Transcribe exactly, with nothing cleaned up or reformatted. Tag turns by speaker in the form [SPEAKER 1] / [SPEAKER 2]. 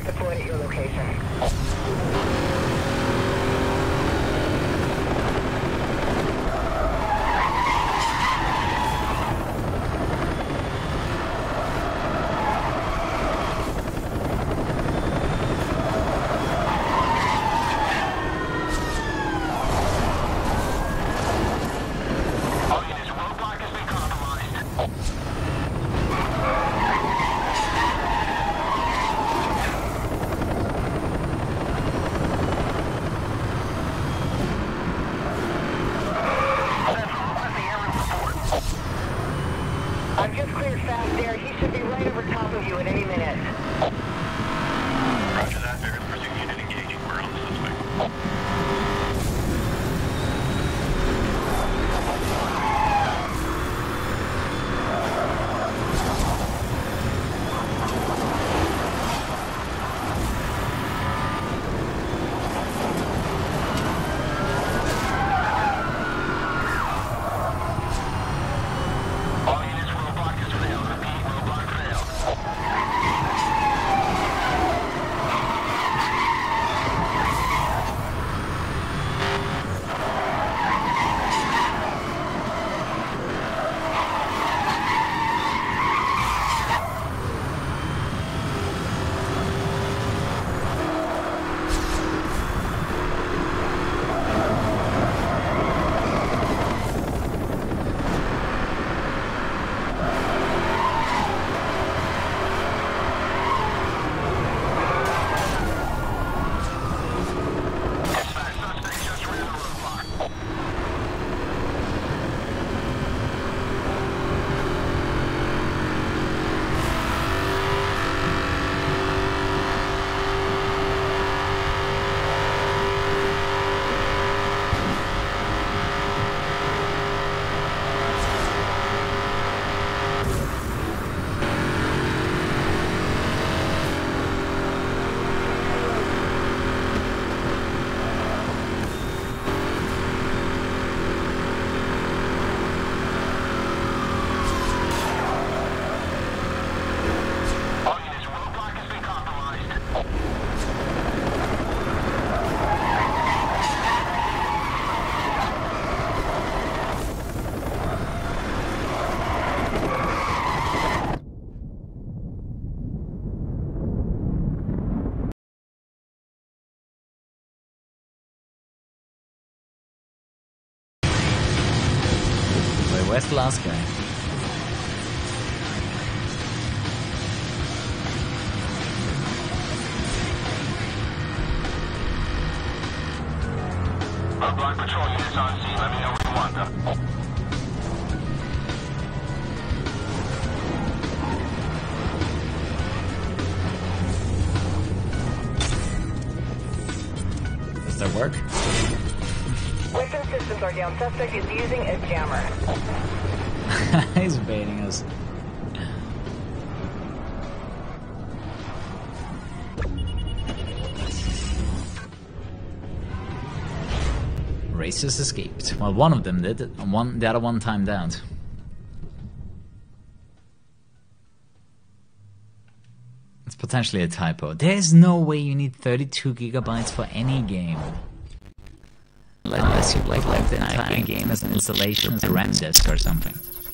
[SPEAKER 1] deployed at your location. I've just cleared fast air. He should be right over top of you at any minute.
[SPEAKER 2] Roger that. Bear pursuit unit engaging. We're on the suspect.
[SPEAKER 3] Where's the last guy?
[SPEAKER 2] Roadblock patrol units on scene. Let me know where you want them.
[SPEAKER 3] Does that work?
[SPEAKER 1] Weapon systems are down. Suspect is using a jammer.
[SPEAKER 3] He's baiting us. Racers escaped. Well, one of them did, and one, the other one timed out. It's potentially a typo. There's no way you need thirty-two gigabytes for any game. Unless you like, like the entire game as an installation as a RAM disk or something.